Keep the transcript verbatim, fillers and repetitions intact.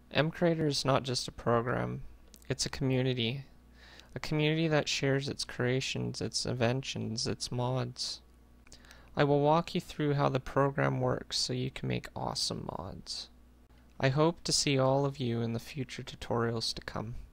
MCreator is not just a program, it's a community. A community that shares its creations, its inventions, its mods. I will walk you through how the program works so you can make awesome mods. I hope to see all of you in the future tutorials to come.